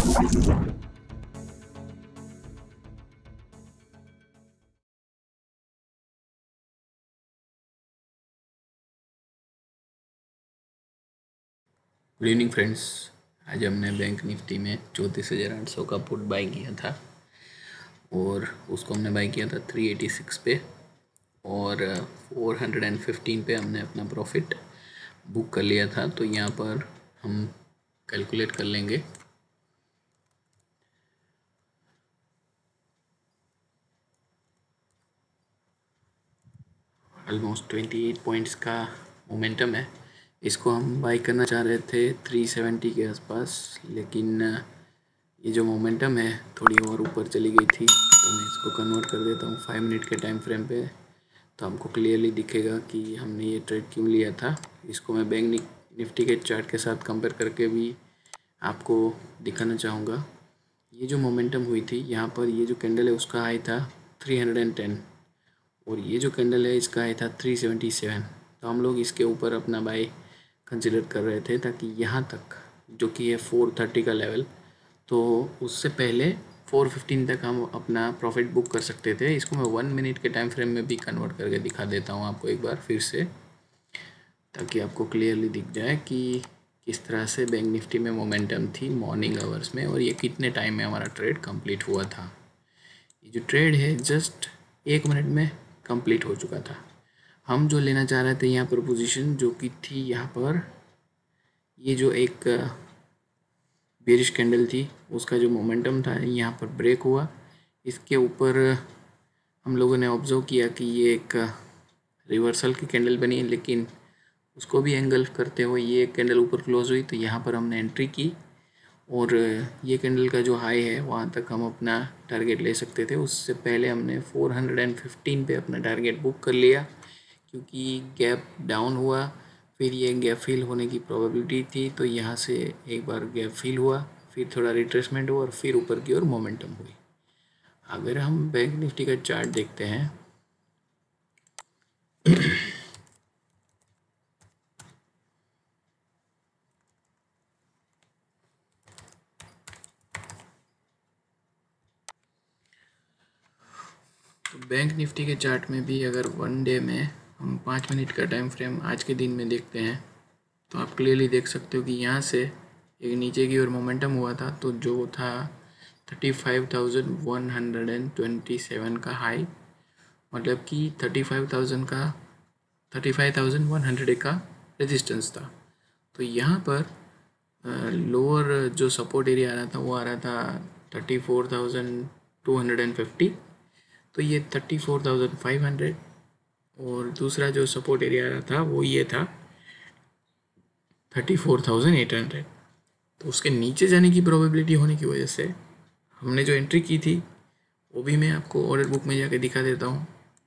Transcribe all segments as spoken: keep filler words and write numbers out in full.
Good evening friends. आज हमने bank Nifty में चौंतीस हज़ार आठ सौ का पुट बाई किया था और उसको हमने बाई किया था थ्री एटी सिक्स पे और फोर हंड्रेड एंड फिफ्टीन पे हमने अपना प्रॉफिट बुक कर लिया था। तो यहाँ पर हम कैलकुलेट कर लेंगे। ऑलमोस्ट ट्वेंटी एट पॉइंट्स का मोमेंटम है। इसको हम बाई करना चाह रहे थे थ्री सेवेंटी के आसपास, लेकिन ये जो मोमेंटम है थोड़ी और ऊपर चली गई थी। तो मैं इसको कन्वर्ट कर देता हूँ फाइव मिनट के टाइम फ्रेम पे, तो हमको क्लियरली दिखेगा कि हमने ये ट्रेड क्यों लिया था। इसको मैं बैंक निफ्टी के चार्ट के साथ कंपेयर करके भी आपको दिखाना चाहूँगा। ये जो मोमेंटम हुई थी यहाँ पर, ये जो कैंडल है उसका हाई था थ्री हंड्रेड एंड टेन और ये जो कैंडल है इसका हाई था थ्री सेवेंटी सेवन। तो हम लोग इसके ऊपर अपना बाय कंसिडर कर रहे थे ताकि यहाँ तक जो कि है फोर थर्टी का लेवल, तो उससे पहले फोर फिफ्टीन तक हम अपना प्रॉफिट बुक कर सकते थे। इसको मैं वन मिनट के टाइम फ्रेम में भी कन्वर्ट करके दिखा देता हूँ आपको एक बार फिर से, ताकि आपको क्लियरली दिख जाए कि किस तरह से बैंक निफ्टी में मोमेंटम थी मॉर्निंग आवर्स में और ये कितने टाइम में हमारा ट्रेड कंप्लीट हुआ था। ये जो ट्रेड है जस्ट एक मिनट में कंप्लीट हो चुका था। हम जो लेना चाह रहे थे यहाँ पर पोजीशन जो कि थी यहाँ पर, ये जो एक बेरिश कैंडल थी उसका जो मोमेंटम था यहाँ पर ब्रेक हुआ। इसके ऊपर हम लोगों ने ऑब्जर्व किया कि ये एक रिवर्सल की कैंडल बनी, लेकिन उसको भी एंगल्फ करते हुए ये कैंडल ऊपर क्लोज हुई। तो यहाँ पर हमने एंट्री की और ये कैंडल का जो हाई है वहाँ तक हम अपना टारगेट ले सकते थे। उससे पहले हमने फोर हंड्रेड फिफ्टीन पे अपना टारगेट बुक कर लिया, क्योंकि गैप डाउन हुआ, फिर ये गैप फिल होने की प्रोबेबिलिटी थी। तो यहाँ से एक बार गैप फिल हुआ, फिर थोड़ा रिट्रेसमेंट हुआ और फिर ऊपर की ओर मोमेंटम हुई। अगर हम बैंक निफ्टी का चार्ट देखते हैं तो बैंक निफ्टी के चार्ट में भी अगर वन डे में हम पाँच मिनट का टाइम फ्रेम आज के दिन में देखते हैं तो आप क्लियरली देख सकते हो कि यहाँ से एक नीचे की ओर मोमेंटम हुआ था, तो जो था thirty five thousand one hundred and twenty seven का हाई, मतलब कि थर्टी फाइव थाउजेंड का thirty five thousand one hundred का रेजिस्टेंस था। तो यहाँ पर लोअर जो सपोर्ट एरिया आ रहा था वो आ रहा था thirty four thousand two hundred and fifty, तो ये thirty four thousand five hundred और दूसरा जो सपोर्ट एरिया आ रहा था वो ये था thirty four thousand eight hundred. तो उसके नीचे जाने की प्रोबेबिलिटी होने की वजह से हमने जो एंट्री की थी वो भी मैं आपको ऑर्डर बुक में जाके दिखा देता हूँ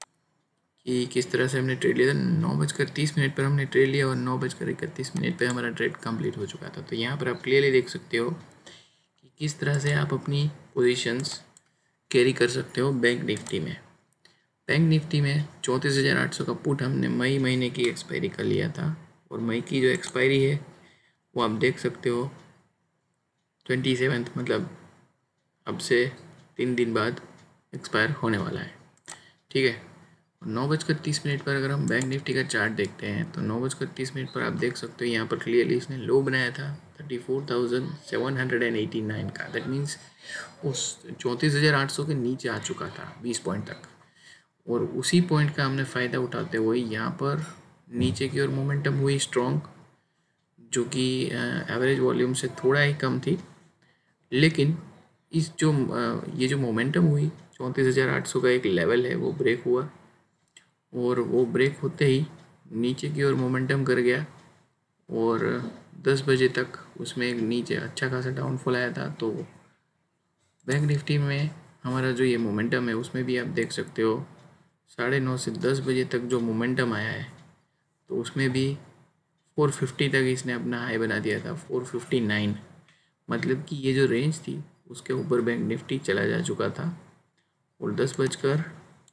कि किस तरह से हमने ट्रेड लिया था। नौ बजकर तीस मिनट पर हमने ट्रेड लिया और नौ बजकर इकतीस मिनट पर हमारा ट्रेड कंप्लीट हो चुका था। तो यहाँ पर आप क्लियरली देख सकते हो कि किस तरह से आप अपनी पोजीशंस कैरी कर सकते हो बैंक निफ्टी में। बैंक निफ्टी में चौंतीस हज़ार आठ सौ का पुट हमने मई महीने की एक्सपायरी कर लिया था और मई की जो एक्सपायरी है वो आप देख सकते हो ट्वेंटी सेवन्थ, मतलब अब से तीन दिन बाद एक्सपायर होने वाला है। ठीक है, नौ बजकर तीस मिनट पर अगर हम बैंक निफ्टी का चार्ट देखते हैं तो नौ बजकर तीस मिनट पर आप देख सकते हो यहाँ पर क्लियरली इसने लो बनाया था thirty four thousand seven hundred and eighty nine का। दैट मीन्स उस चौंतीस हज़ार आठ सौ के नीचे आ चुका था बीस पॉइंट तक, और उसी पॉइंट का हमने फ़ायदा उठाते हुए यहाँ पर नीचे की ओर मोमेंटम हुई स्ट्रॉन्ग, जो कि एवरेज वॉल्यूम से थोड़ा ही कम थी। लेकिन इस जो ये जो मोमेंटम हुई चौंतीस हज़ार आठ सौ का एक लेवल है वो ब्रेक हुआ और वो ब्रेक होते ही नीचे की ओर मोमेंटम कर गया और दस बजे तक उसमें एक नीचे अच्छा खासा डाउनफॉल आया था। तो बैंक निफ्टी में हमारा जो ये मोमेंटम है उसमें भी आप देख सकते हो साढ़े नौ से दस बजे तक जो मोमेंटम आया है तो उसमें भी फोर फिफ्टी तक इसने अपना हाई बना दिया था, फोर फिफ्टी नाइन, मतलब कि ये जो रेंज थी उसके ऊपर बैंक निफ्टी चला जा चुका था। और दस बजकर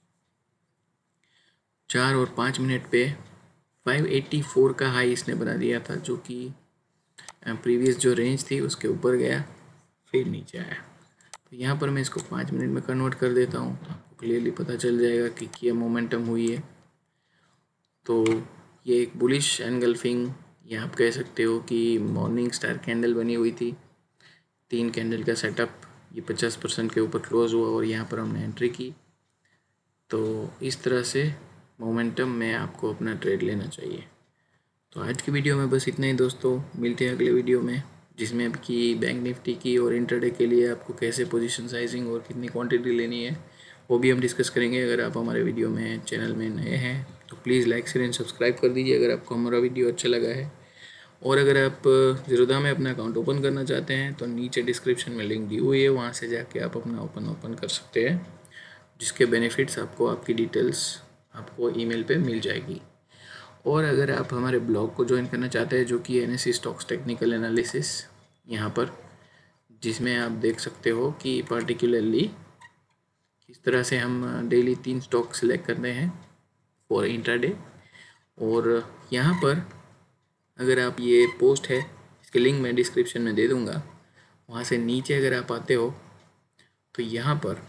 चार और पाँच मिनट पे फाइव एटी फोर का हाई इसने बना दिया था, जो कि प्रीवियस जो रेंज थी उसके ऊपर गया फिर नीचे आया। तो यहाँ पर मैं इसको पाँच मिनट में कन्वर्ट कर देता हूँ, आपको क्लियरली पता चल जाएगा कि क्या मोमेंटम हुई है। तो ये एक बुलिश एनगल्फिंग, या आप कह सकते हो कि मॉर्निंग स्टार कैंडल बनी हुई थी। तीन कैंडल का सेटअप, ये पचास परसेंट के ऊपर क्लोज हुआ और यहाँ पर हमने एंट्री की। तो इस तरह से मोमेंटम में आपको अपना ट्रेड लेना चाहिए। तो आज की वीडियो में बस इतना ही दोस्तों, मिलते हैं अगले वीडियो में, जिसमें आपकी बैंक निफ्टी की और इंट्राडे के लिए आपको कैसे पोजीशन साइजिंग और कितनी क्वांटिटी लेनी है वो भी हम डिस्कस करेंगे। अगर आप हमारे वीडियो में चैनल में नए हैं तो please like share and subscribe कर दीजिए अगर आपको हमारा वीडियो अच्छा लगा है। और अगर आप ज़ीरोधा में अपना अकाउंट ओपन करना चाहते हैं तो नीचे डिस्क्रिप्शन में लिंक दी हुई है, वहाँ से जाके आप अपना ओपन ओपन कर सकते हैं, जिसके बेनिफिट्स आपको आपकी डिटेल्स आपको ईमेल पे मिल जाएगी। और अगर आप हमारे ब्लॉग को ज्वाइन करना चाहते हैं, जो कि N S C stocks technical analysis, यहाँ पर जिसमें आप देख सकते हो कि पर्टिकुलरली किस तरह से हम डेली तीन स्टॉक सेलेक्ट करते हैं फॉर इंट्राडे। और यहाँ पर अगर आप, ये पोस्ट है, इसके लिंक मैं डिस्क्रिप्शन में दे दूँगा, वहाँ से नीचे अगर आप आते हो तो यहाँ पर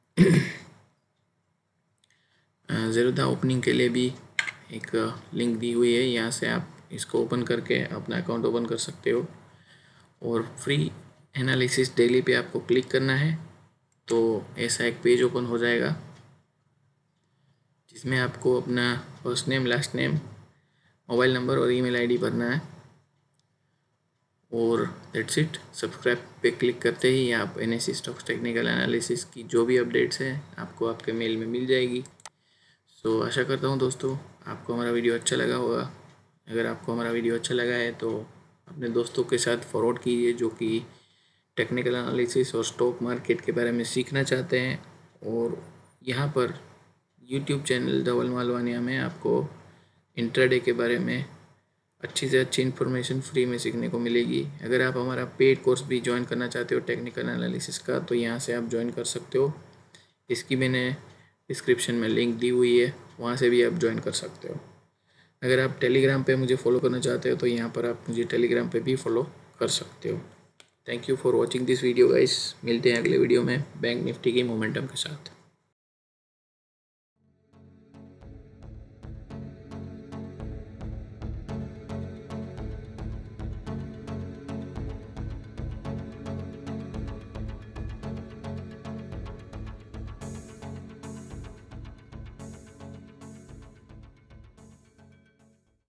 ज़ीरोधा ओपनिंग के लिए भी एक लिंक दी हुई है, यहाँ से आप इसको ओपन करके अपना अकाउंट ओपन कर सकते हो। और फ्री एनालिसिस डेली पे आपको क्लिक करना है, तो ऐसा एक पेज ओपन हो जाएगा जिसमें आपको अपना first name, last name, mobile number और ईमेल आईडी भरना है। और दैट्स इट। सब्सक्राइब पे क्लिक करते ही आप N S C stocks technical analysis की जो भी अपडेट्स हैं आपको आपके मेल में मिल जाएगी। सो आशा करता हूँ दोस्तों आपको हमारा वीडियो अच्छा लगा होगा। अगर आपको हमारा वीडियो अच्छा लगा है तो अपने दोस्तों के साथ फॉरवर्ड कीजिए, जो कि टेक्निकल एनालिसिस और स्टॉक मार्केट के बारे में सीखना चाहते हैं। और यहाँ पर यूट्यूब चैनल धवल मालवानिया में आपको इंट्राडे के बारे में अच्छी से अच्छी इन्फॉर्मेशन फ्री में सीखने को मिलेगी। अगर आप हमारा पेड कोर्स भी ज्वाइन करना चाहते हो टेक्निकल एनालिसिस का, तो यहाँ से आप ज्वाइन कर सकते हो। इसकी मैंने डिस्क्रिप्शन में लिंक दी हुई है, वहाँ से भी आप ज्वाइन कर सकते हो। अगर आप टेलीग्राम पे मुझे फॉलो करना चाहते हो तो यहाँ पर आप मुझे टेलीग्राम पे भी फॉलो कर सकते हो। Thank you for watching this video guys. मिलते हैं अगले वीडियो में बैंक निफ्टी की मोमेंटम के साथ।